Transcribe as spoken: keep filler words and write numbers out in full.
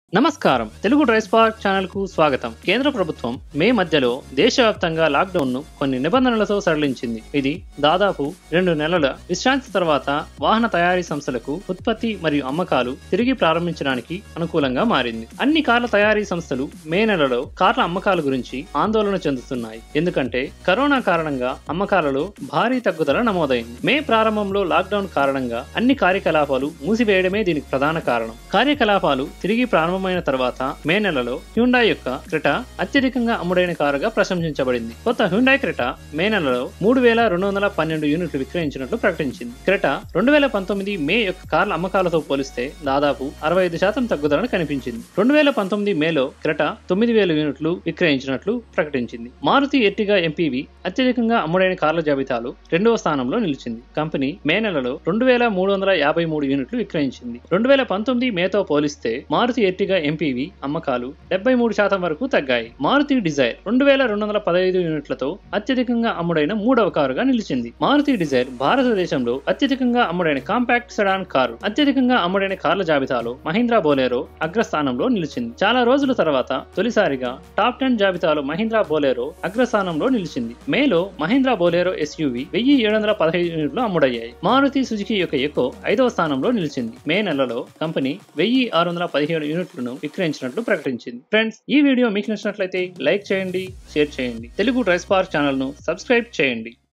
నమస్కారం Telugu Dry Spark channel కు స్వాగతం. కేంద్ర ప్రభుత్వం మే మధ్యలో దేశవ్యాప్తంగా లాక్ డౌన్ ను కొన్ని నిబంధనలతో సడలించింది. ఇది దాదాపు రెండు నెలల విశ్రాంతి తర్వాత వాహన తయారీ సంస్థలకు ఉత్పత్తి మరియు అమ్మకాలు తిరిగి ప్రారంభించడానికి అనుకూలంగా మారింది. అన్ని కార్ల తయారీ సంస్థలు మే నెలలో కార్ల అమ్మకాల గురించి ఆందోళన చెందుతున్నాయి. ఎందుకంటే కరోనా కారణంగా అమ్మకాలలో భారీ తగ్గుదల నమోదైంది. మే ప్రారంభంలో లాక్ డౌన్ కారణంగా అన్ని కార్యకలాపాలు మూసివేయడమే దీనికి ప్రధాన కారణం. కార్యకలాపాలు తిరిగి ప్రారంభ మైన తర్వాత మే నెలలో హ్యుండాయ్ యొక్క క్రెటా అత్యధికంగా అమ్ముడైన కారుగా ప్రశంసించబడింది. కొత్త హ్యుండాయ్ క్రెటా మే నెలలో మూడు వేల రెండు వందల పన్నెండు యూనిట్లు విక్రయించినట్లు ప్రకటించింది. క్రెటా రెండు వేల పంతొమ్మిది మే యొక్క కార్ల అమ్మకాలతో పోలిస్తే దాదాపు అరవై ఐదు శాతం తగ్గుదల కనిపించింది. రెండు వేల పంతొమ్మిది మేలో క్రెటా తొమ్మిది వేల యూనిట్లు విక్రయించినట్లు ప్రకటించింది. మారుతి ఎర్టిగా ఎంపీవీ అత్యధికంగా అమ్ముడైన కార్ల జాబితాలో రెండవ స్థానంలో నిలిచింది. కంపెనీ మే నెలలో రెండు వేల మూడు వందల యాభై మూడు యూనిట్లు విక్రయించింది. రెండు వేల పంతొమ్మిది మేతో పోలిస్తే మారుతి ఎర్టిగా ఎంపీవీ అమ్మకాలు డెబ్బై మూడు శాతం వరకు తగ్గాయి. మారుతి డిజైర్ రెండు వేల రెండు వందల పదహైదు యూనిట్లతో అత్యధికంగా అమ్ముడైన మూడవ కారుగా నిలిచింది. మారుతి డిజైర్ భారతదేశంలో అత్యధికంగా అమ్ముడైన కాంపాక్ట్ సెడాన్ కారు. అత్యధికంగా అమ్ముడైన కార్ల జాబితాలో మహీంద్రా బోలెరో అగ్రస్థానంలో నిలిచింది. చాలా రోజుల తర్వాత తొలిసారిగా టాప్ టెన్ జాబితాలో మహీంద్రా బోలెరో అగ్రస్థానంలో నిలిచింది. మేలో మహీంద్రా బోలెరో ఎస్యూవీ వెయ్యి ఏడు వందల పదహైదు యూనిట్లు అమ్ముడయ్యాయి. మారుతి సుజుకి యొక్క ఎకో ఐదవ స్థానంలో నిలిచింది. మే నెలలో కంపెనీ వెయ్యి ఆరు వందల పదిహేడు యూనిట్లను విక్రయించినట్లు ప్రకటించింది. ఫ్రెండ్స్, ఈ వీడియో మీకు నచ్చినట్లయితే లైక్ చేయండి, షేర్ చేయండి. తెలుగు డ్రై స్పార్క్ ఛానల్ ను సబ్స్క్రైబ్ చేయండి.